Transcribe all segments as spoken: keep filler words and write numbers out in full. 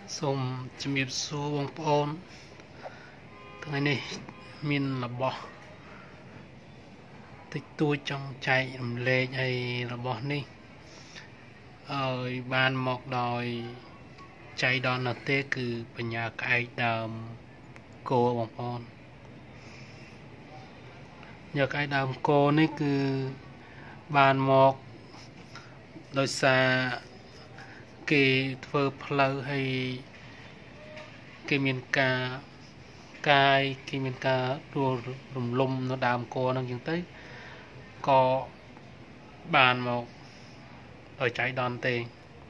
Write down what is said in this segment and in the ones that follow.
សូមជំរាបសួរបងប្អូនថ្ងៃនេះមានរបស់តិចតួចចង់ចែករំលែកឲ្យរបស់នេះឲ្យបានមកដោយចៃដន្យណាស់ទេគឺបញ្ញាក្អែកដើមគោបងប្អូនបញ្ញាក្អែកដើមគោនេះគឺបានមកដោយសារគេធ្វើផ្លូវឲ្យគេមានការកាយគេមានការដួលរំលំនៅដើមគោហ្នឹងអញ្ចឹងទៅក៏បានមកដោយចៃដន្យទេ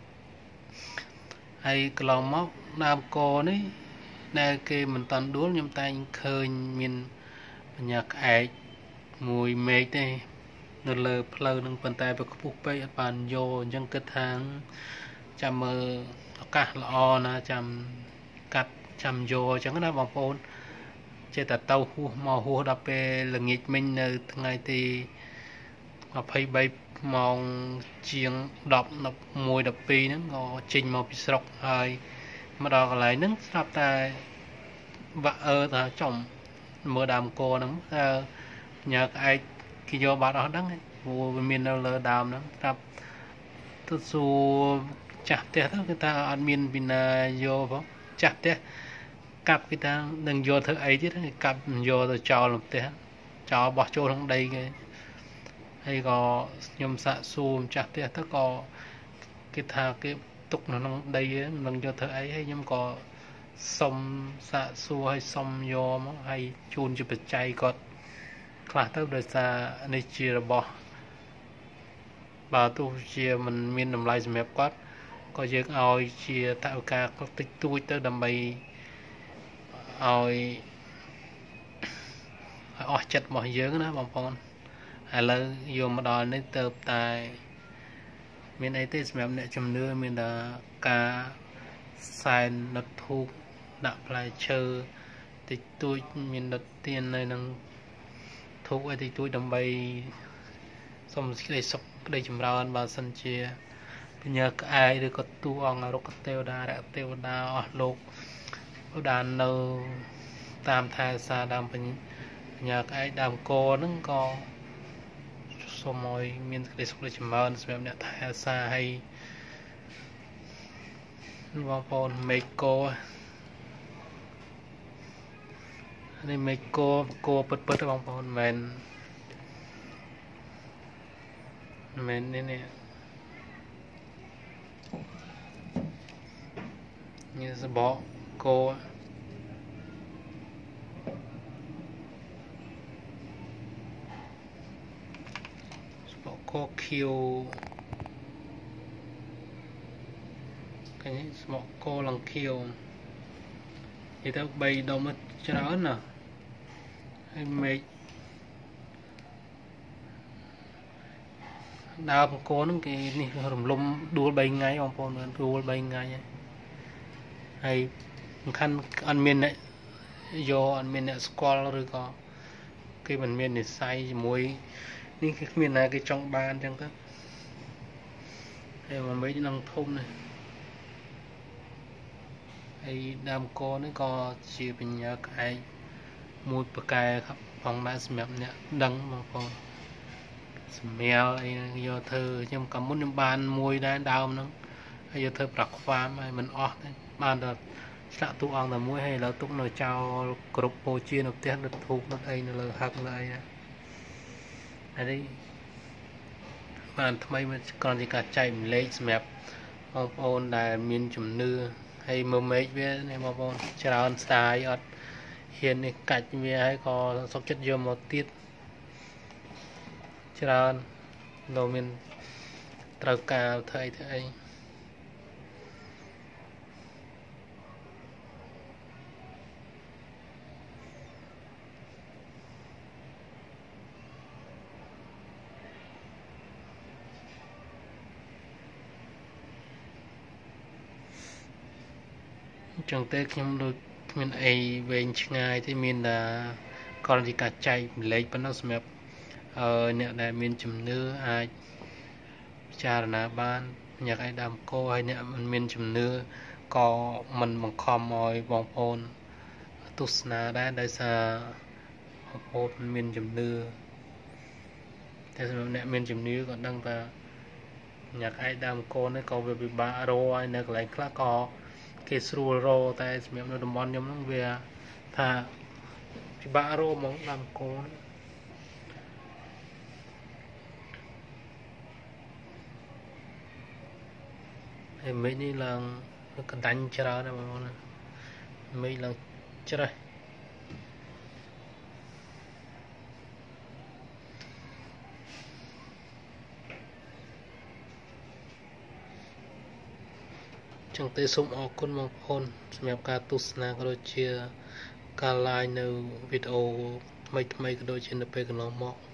ហើយកន្លងមកដើមគោនេះដែលគេមិនតាន់ដួលខ្ញុំតែងឃើញមានបញ្ញាក្អែកមួយមេឃទេនៅលើផ្លូវនឹងប៉ុន្តែវាខ្ពស់ពេកអត់បានយកអញ្ចឹងគិតថាចាំមើលឱកាសល្អណាចាំកាត់ចាំយកអញ្ចឹងណាបងប្អូនចេះតែទៅហួសមកហួសដល់ពេលល្ងាចមិញនៅថ្ងៃទីម្ភៃបីម៉ោងជាងដប់ ដប់មួយ ដប់ពីរហ្នឹងក៏ចេញមកពីស្រុកហើយមកដល់កន្លែងហ្នឹងស្រាប់តែបាក់អឺថាចំមើលដើមគោហ្នឹងតើញ៉ាក្អែកគេយកបាត់អស់ហ្នឹងព្រោះវាមាននៅលើដើមហ្នឹងស្រាប់ទៅសួរចាស់ផ្ទះទៅគេថាអត់មានពីណាយកផងចាស់ផ្ទះកាប់គេថានឹងយកធ្វើអីទៀតគេកាប់យកទៅចោលក្នុងផ្ទះចោលបោះចូលក្នុងដីគេហើយក៏ខ្ញុំសាកសួរម្ចាស់ផ្ទះទៅក៏គេថាគេទុកនៅក្នុងដីនឹងយកធ្វើអីហើយខ្ញុំក៏សុំសាកសួរឲ្យសុំយកមកហើយជូនជាបច្ច័យគាត់ខ្លះទៅដោយសារនេះជារបស់បើទោះជាមិនមានតម្លៃសម្រាប់គាត់ក៏យើងឲ្យជាតវិការតិចតួចទៅដើម្បីឲ្យឲ្យអស់ចិត្តរបស់យើងណាបងប្អូនឥឡូវយកមកដល់នេះទៅតែមានអីទេសម្រាប់អ្នកជំនឿមានតែការសែនដុតធូបដាក់ផ្លែឈើតិចតួចមានដុតទៀននៅនឹងធូបអីតិចតួចដើម្បីសូមសេចក្តីសុខក្តីចម្រើនបើសិនជាបញ្ញាក្អែកឬក៏ទូអង្គរុក្ខទេវតារៈទេវតាអស់លោកបាននៅតាមថែសារដើមបញ្ញាក្អែកដើមគោហ្នឹងក៏សូមឲ្យមានសេចក្តីសុខក្តីចម្រើនសម្រាប់អ្នកថែសារឲ្យបងប្អូនមេឃគោនេះមេឃគោគោពិតពិតបងប្អូនមិនមែនមែននេះនេះនេះសបកគោសបកគោខៀវឃើញសបកគោឡើងខៀវនិយាយទៅបីដុំច្រើនណាស់ហើយមេឃដើមគោហ្នឹងគេនេះរំលំដួលបីថ្ងៃបងប្អូនដួលបីថ្ងៃហើយសំខាន់អត់មានអ្នកយកអត់មានអ្នកស្គាល់ឬក៏គេមិនមាននិស្ស័យជាមួយនេះគេគ្មានណាគេចង់បានអញ្ចឹងទៅហើយមិនមិននឹងធំនេះហើយដើមគោនេះក៏ជាបញ្ញាក្អែកមួយប្រកែครับផងដែរសម្រាប់អ្នកដឹងបងប្អូនសម្រាប់អីយកធ្វើខ្ញុំកាលមុនខ្ញុំបានមួយដែរដើមហ្នឹងហើយយកធ្វើប្រាក់ខ្វាមហើយមិនអស់ទេបានតែឆ្លាក់ទូអង្គតែមួយហើយឥឡូវទុកនៅចោលគ្រប់ពោជានៅផ្ទះដុតធូបដុតអីនៅលើហឹកនៅអីណាហើយនេះបានថ្មីមកគ្រាន់តែការចែកម្លែកសម្រាប់បងប្អូនដែលមានជំនឿហើយមើលមេឃវានេះបងប្អូនច្រើនស្ដាយអត់ហ៊ាននេះកាច់វាហើយក៏សុខចិត្តយកមកទៀតច្រើនលោកមានត្រូវការធ្វើអីធ្វើអីចឹងទេខ្ញុំដូចគ្មានអីវែងឆ្ងាយទេមានតែគ្រាន់តែការចែកម្លែកប៉ុណ្ណោះសម្រាប់អឺអ្នកដែលមានជំនឿអាចពិចារណាបានញ៉ាក់ឲ្យដើមគោហើយអ្នកមិនមានជំនឿក៏មិនបង្ខំឲ្យបងប្អូនទស្សនាដែរដោយសារបងប្អូនមានជំនឿតែសម្រាប់អ្នកមានជំនឿក៏ដឹងថាញ៉ាក់ឯកដើមកូននេះក៏វាពិបាករកហើយនៅកន្លែងខ្លះក៏គេស្រួលរកតែសម្រាប់នៅតំបន់ខ្ញុំហ្នឹងវាថាពិបាករកហ្មងដើមកូនហើយមេឃនេះឡើងកណ្ដាញ់ច្រើនណាស់បងប្អូនមេឃឡើងច្រេះចឹងទេសូមអរគុណបងប្អូនសម្រាប់ការទស្សនាក៏ដូចជាការ live នៅវីដេអូថ្មីៗក៏ដូចជានៅពេលកន្លងមក